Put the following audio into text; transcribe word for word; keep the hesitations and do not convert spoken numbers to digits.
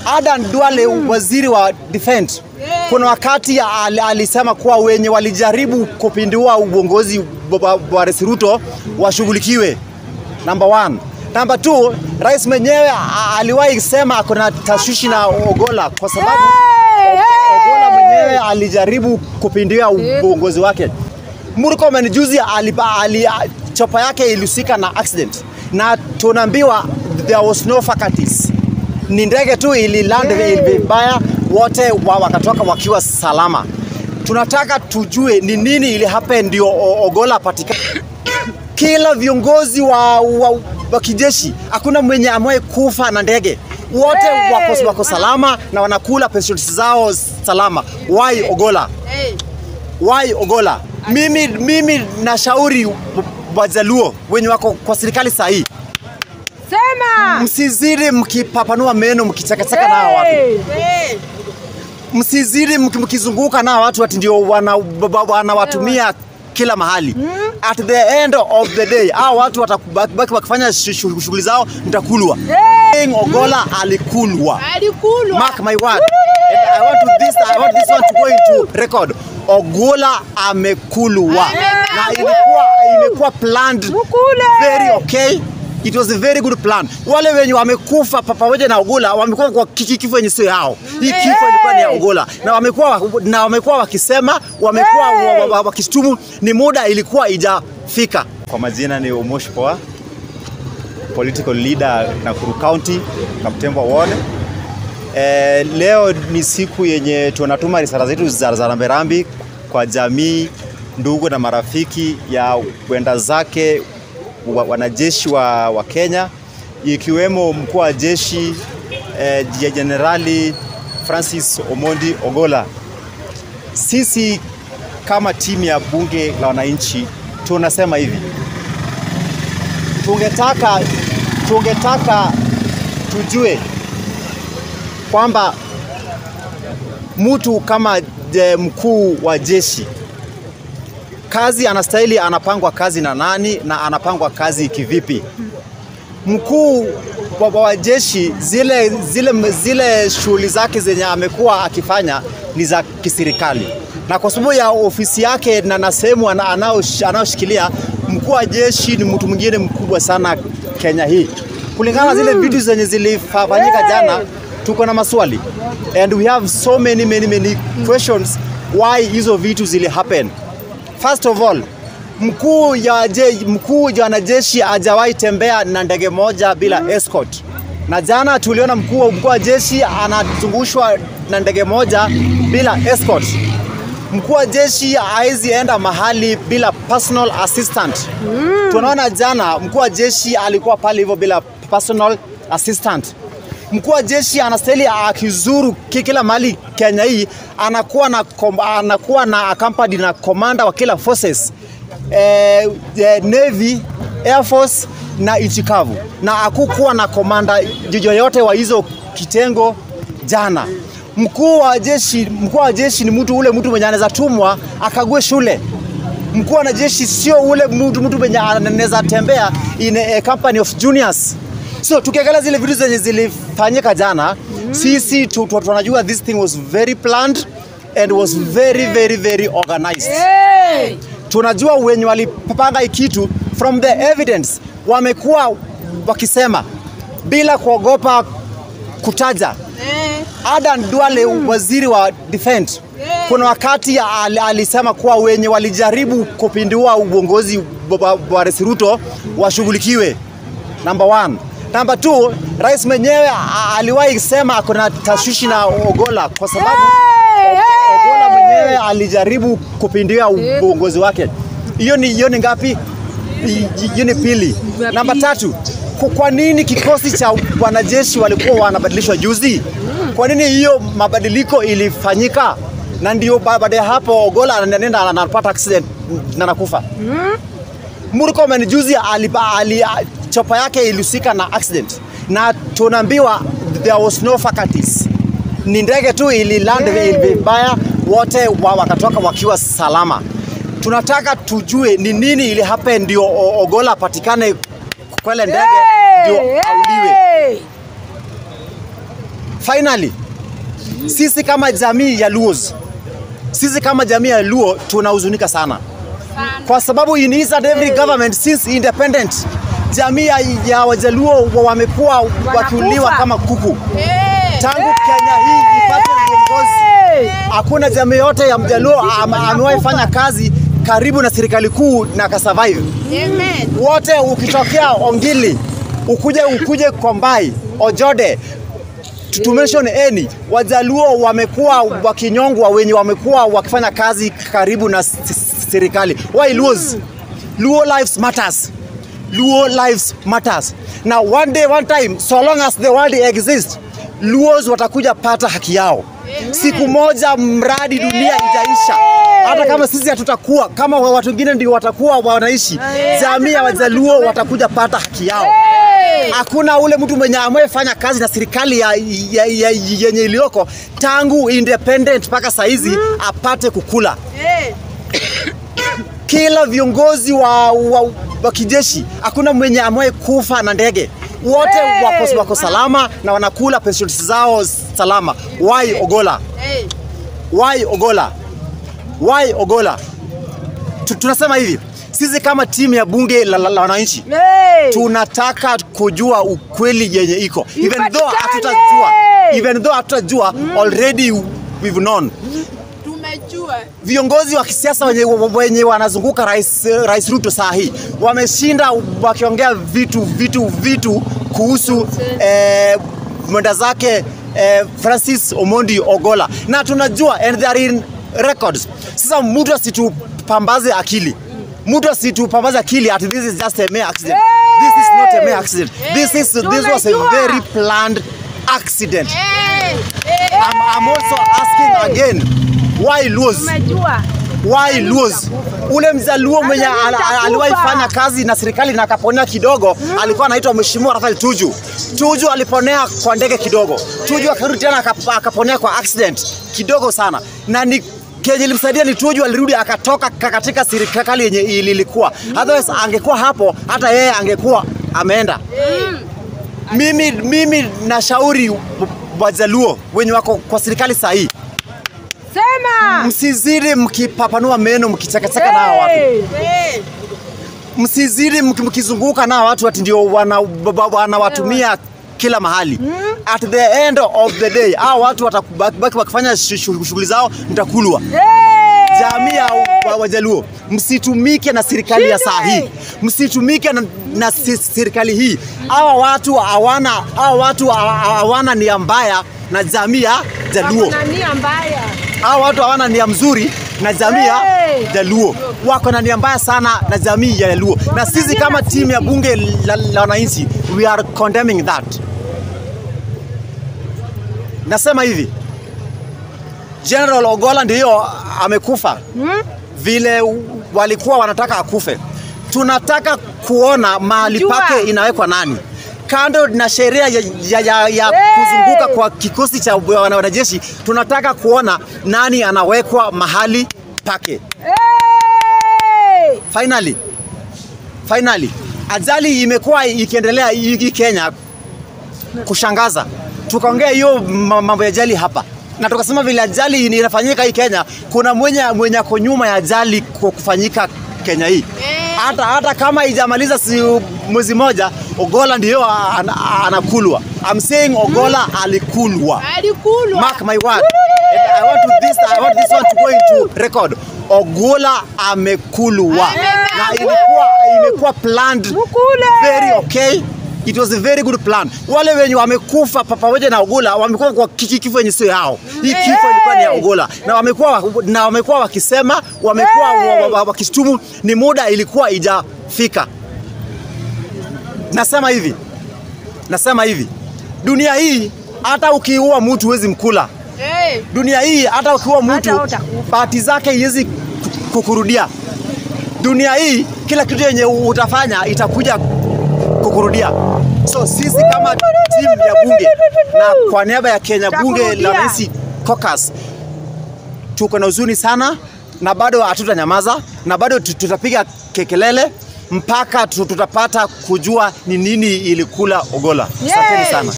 Adan Duale, waziri wa defense, kuna wakati alisema kuwa wenye walijaribu kupindua uongozi wa Rais Ruto washughulikiwe. Number one. Number two, rais mwenyewe aliwahi kusema kuna tashwishi na Ogolla kwa sababu Ogolla mwenyewe alijaribu kupindua uongozi wake. Murkomen juzi ali chopa yake ilisika na accident na tunaambiwa there was no fatalities. Ni ndege tu ililand vibaya, wote wakatoka wakiwa salama. Tunataka tujue ni nini ili happen ndio Ogolla patikana. Kila viongozi wa, wa, wa kijeshi hakuna mwenye amewahi kufa na ndege. Wote hey! wako, wako salama na wanakula pensions zao salama. Why Ogolla? Hey. Why Ogolla? Mimi mimi nashauri Wajaluo wenye wako kwa serikali sahihi. Sema! Msizidi mkipapanua meno mkichakachaka hey! na watu. Hey! Msizidi mkizunguka na watu ati ndio wanawatumia wana kila mahali. Hmm? At the end of the day, hao watu watabaki wakifanya shughuli zao, mtakulwa. Hey! Ogolla alikulwa. Alikulwa. Mark my word. And I want to this I want this one to go into record. Ogolla amekulwa. Na ilikuwa imekuwa planned very okay. It was a very good plan. Wale wenye wamekufa pamoja na Ogolla wamekuwa kwa kifo yenye sio yao. Hii kifo ilikuwa ni ya Ogolla. Na wamekuwa na wamekuwa wakisema, wamekuwa wakishtumu ni muda ilikuwa ijafika. Kwa majina ni Omosh Poa, political leader Nakuru County, Kaptembwa Ward. Eh, leo ni siku yenye tunatuma risala zetu za rambirambi kwa jamii, ndugu na marafiki ya kwenda zake wanajeshi wa, wa Kenya, ikiwemo mkuu wa jeshi eh, Jenerali Francis Omondi Ogolla. Sisi kama timu ya bunge la wananchi tunasema hivi, tungetaka tungetaka tujue kwamba mtu kama je, mkuu wa jeshi kazi anastahili anapangwa kazi na nani na anapangwa kazi kivipi. Mkuu wa jeshi zile zile zile shughuli zake zenye amekuwa akifanya ni za kiserikali, na kwa sababu ya ofisi yake na na sehemu anaoshikilia, mkuu wa jeshi ni mtu mwingine mkubwa sana Kenya hii. Kulingana na zile vitu zenye zilifanyika jana, tuko na maswali and we have so many many many questions why hizo vitu zili happen. First of all, mkuu ya je, mkuu ya wanajeshi hajawahi tembea na ndege moja bila escort. Na jana tuliona mkuu mkuu wa jeshi anazungushwa na ndege moja bila escort. Mkuu wa jeshi haizi enda mahali bila personal assistant. Mm. Tunaona jana mkuu wa jeshi alikuwa pale hivyo bila personal assistant. Mkuu wa jeshi anastahili akizuru kila mahali Kenya hii anakuwa na anakuwa na accompanied na commander wa kila forces, eh, eh, Navy, Air Force na ichikavu, na hakukuwa na commander yoyote wa hizo kitengo jana. Mkuu wa jeshi mkuu wa jeshi ni mtu ule mtu mwenye anaweza tumwa akague shule. Mkuu wa jeshi sio ule mtu mtu mwenye anaweza tembea in a company of juniors. So tukiangalia zile vitu zenye zilifanyika jana, mm. sisi tunajua this thing was very planned and was very very very organized. Hey! Tunajua wenye walipanga kitu from the evidence wamekuwa wakisema bila kuogopa kutaja. Hey! Adan Duale, mm. waziri wa defense, hey. kuna wakati al, alisema kuwa wenye walijaribu kupindua uongozi wa Rais Ruto washughulikiwe. Number one. Number two, rais mwenyewe aliwahi kusema kuna tashwishi na Ogolla kwa sababu hey! Ogolla mwenyewe alijaribu kupindua uongozi wake. Hiyo ni hiyo ni ngapi? Hiyo ni pili. Namba tatu, kwa nini kikosi cha wanajeshi walikuwa wanabadilishwa juzi? Kwa nini hiyo mabadiliko ilifanyika? Na ndio baada ya hapo Ogolla anaenda anapata accident na anakufa. Murkomen juzi ali, ali chopa yake ilisika na accident na tunaambiwa there was no fatalities. Ni ndege tu ililand vibaya, wote wakatoka wakiwa salama. Tunataka tujue ni nini ili happen ndio Ogolla patikane kwa ile ndege ndio auliwe. Finally, sisi kama jamii ya Luos, sisi kama jamii ya Luo tunahuzunika sana. Kwa sababu in each and every government since independent, jamii ya Wajaluo wamekuwa wakiuliwa kama kuku. Tangu Kenya hii ipate uongozi, hakuna jamii yote ya Mjaluo amewahi fanya kazi karibu na serikali kuu na kasurvive. Amen. Wote ukitokea Ongili, ukuje ukuje Kombai, Ojode, to mention any, Wajaluo wamekuwa wakinyongwa wenye wamekuwa wakifanya kazi karibu na serikali. Why Luos? Luo lives matters. Luo lives matters. Now one day, one time, so long as the world exists, Luos watakuja pata haki yao. Amen. Siku moja mradi dunia ijaisha. Hata kama sisi hatutakuwa, kama watu wengine ndio watakuwa wanaishi, jamii ya Wajaluo watakuja pata haki yao. Hakuna ule mtu mwenye amefanya kazi na serikali ya yenye iliyoko tangu independent mpaka saizi apate kukula. Kila viongozi wa, wa, wa kijeshi hakuna mwenye amewahi kufa na ndege. Wote hey, wako, wako salama na wanakula pensions zao salama. Why Ogolla? Hey. Why Ogolla? Why Ogolla? Tunasema hivi, sisi kama timu ya bunge la, la, la wananchi, hey, tunataka kujua ukweli yenye iko. Even though hatutajua, even though hatutajua, mm, already we've known. Tumejua. Viongozi wa kisiasa wenye, wenye wanazunguka rais, rais Ruto saa hii wameshinda wakiongea vitu vitu vitu kuhusu eh, mwenda zake eh, Francis Omondi Ogolla, na tunajua and they are in records. Sasa mtu asitupambaze akili. Mtu asitupambaze akili at this is just a mere accident. Hey! This is not a mere accident. Hey! This is this was a very planned accident. Hey! Hey! I'm, I'm also asking again, why Luos? Why Luos? Ule Mjaluo mwenye aliwahi fanya kazi na serikali na akaponea kidogo, mm, alikuwa anaitwa Mheshimiwa Rafael Tuju. Tuju aliponea kwa ndege kidogo. Tuju akarudi tena akaponea kwa accident kidogo sana. Na ni Kenya ilimsaidia ni Tuju alirudi akatoka katika serikali yenye ilikuwa. Otherwise angekuwa hapo hata yeye angekuwa ameenda. Mm. Mimi mimi nashauri Wajaluo wenye wako kwa serikali saa hii, sema msizidi mkipapanua meno mkichakachaka, hey, nao watu. Hey. Msizidi mkizunguka nao watu ati ndio wanawatumia wana kila mahali. Hmm? At the end of the day, hao watu watabaki wakifanya shughuli zao, mtakulwa. Hey. Jamii ya Wajaluo, msitumike na serikali ya saa hii. Msitumike na, na serikali hii. Hawa watu hawana hawa watu hawana nia mbaya na jamii ya Jaluo. Hawana nia mbaya. Hawa watu hawana nia mzuri na jamii ya hey, Jaluo. Wako na nia mbaya sana na jamii ya Jaluo. Na sisi kama timu ya bunge la, la wananchi, we are condemning that. Nasema hivi, General Ogolla ndio amekufa. Hmm? Vile walikuwa wanataka akufe. Tunataka kuona mahali pake inawekwa nani. Kando na sheria ya, ya, ya, ya hey, kuzunguka kwa kikosi cha wanajeshi, tunataka kuona nani anawekwa mahali pake. Hey! Finally, finally, ajali imekuwa ikiendelea hii Kenya kushangaza. Tukaongea hiyo mambo ya ajali hapa. Na tukasema vile ajali inafanyika hii Kenya, kuna mwenye mwenye ako nyuma ya ajali kufanyika Kenya hii. Hata hata kama ijamaliza si mwezi moja, Ogolla ndio an, anakulwa. I'm saying Ogolla alikulwa. Alikulwa. Mark my word. And I want to this I want this one to go into record. Ogolla amekulwa. Na ilikuwa imekuwa planned very okay. It was a very good plan. Wale wenye wamekufa pamoja na Ogolla wamekuwa kwa kifo yenye sio yao. Hii kifo ilikuwa ni ya Ogolla. Na wamekuwa na wamekuwa wakisema, wamekuwa wakishtumu ni muda ilikuwa ijafika. Nasema hivi. Nasema hivi. Dunia hii hata ukiua mtu huwezi mkula. Dunia hii hata ukiua mtu bahati zake hizi kukurudia. Dunia hii kila kitu yenye utafanya itakuja kukurudia. So sisi kama timu ya bunge na kwa niaba ya Kenya bunge la wananchi caucus, tuko na huzuni sana na bado hatutanyamaza na bado tutapiga kekelele mpaka tutapata kujua ni nini ilikula Ogolla. Asanteni sana.